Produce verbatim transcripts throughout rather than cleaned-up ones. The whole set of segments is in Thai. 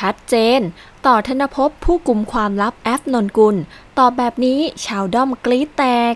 ชัดเจนต่อธนภพผู้กุมความลับแอฟนนกุลตอบแบบนี้ชาวด้อมกรี๊ดแตก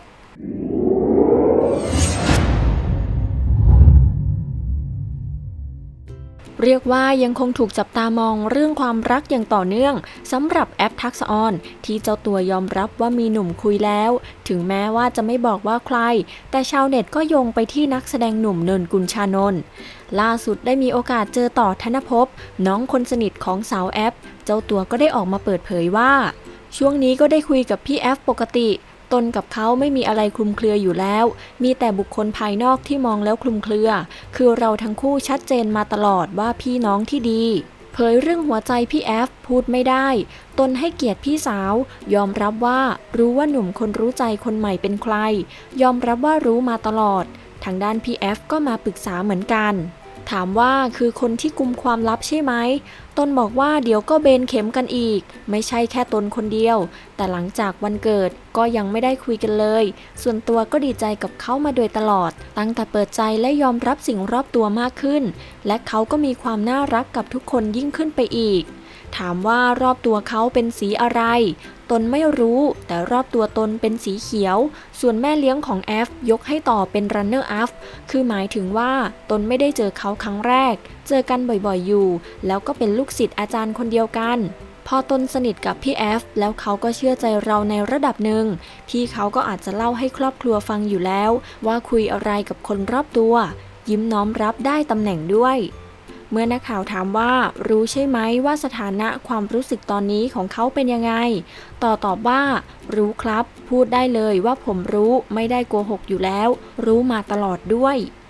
เรียกว่ายังคงถูกจับตามองเรื่องความรักอย่างต่อเนื่องสำหรับแอฟทักษะออนที่เจ้าตัวยอมรับว่ามีหนุ่มคุยแล้วถึงแม้ว่าจะไม่บอกว่าใครแต่ชาวเน็ตก็โยงไปที่นักแสดงหนุ่มนนกุลชานนท์ล่าสุดได้มีโอกาสเจอต่อธนภพน้องคนสนิทของสาวแอฟเจ้าตัวก็ได้ออกมาเปิดเผยว่าช่วงนี้ก็ได้คุยกับพี่แอฟปกติตนกับเขาไม่มีอะไรคลุมเครืออยู่แล้วมีแต่บุคคลภายนอกที่มองแล้วคลุมเครือคือเราทั้งคู่ชัดเจนมาตลอดว่าพี่น้องที่ดีเผยเรื่องหัวใจพี่แอฟพูดไม่ได้ตนให้เกียรติพี่สาวยอมรับว่ารู้ว่าหนุ่มคนรู้ใจคนใหม่เป็นใครยอมรับว่ารู้มาตลอดทางด้านพี่แอฟก็มาปรึกษาเหมือนกันถามว่าคือคนที่กุมความลับใช่ไหมตนบอกว่าเดี๋ยวก็เบนเข็มกันอีกไม่ใช่แค่ตนคนเดียวแต่หลังจากวันเกิดก็ยังไม่ได้คุยกันเลยส่วนตัวก็ดีใจกับเขามาโดยตลอดตั้งแต่เปิดใจและยอมรับสิ่งรอบตัวมากขึ้นและเขาก็มีความน่ารักกับทุกคนยิ่งขึ้นไปอีกถามว่ารอบตัวเขาเป็นสีอะไรตนไม่รู้แต่รอบตัวตนเป็นสีเขียวส่วนแม่เลี้ยงของแอฟยกให้ต่อเป็น runner up คือหมายถึงว่าตนไม่ได้เจอเขาครั้งแรกเจอกันบ่อยๆอยู่แล้วก็เป็นลูกศิษย์อาจารย์คนเดียวกันพอตนสนิทกับพี่แอฟแล้วเขาก็เชื่อใจเราในระดับหนึ่งพี่เขาก็อาจจะเล่าให้ครอบครัวฟังอยู่แล้วว่าคุยอะไรกับคนรอบตัวยิ้มน้อมรับได้ตำแหน่งด้วยเมื่อนักข่าวถามว่ารู้ใช่ไหมว่าสถานะความรู้สึกตอนนี้ของเขาเป็นยังไงต่อตอบว่ารู้ครับพูดได้เลยว่าผมรู้ไม่ได้โกหกอยู่แล้วรู้มาตลอดด้วย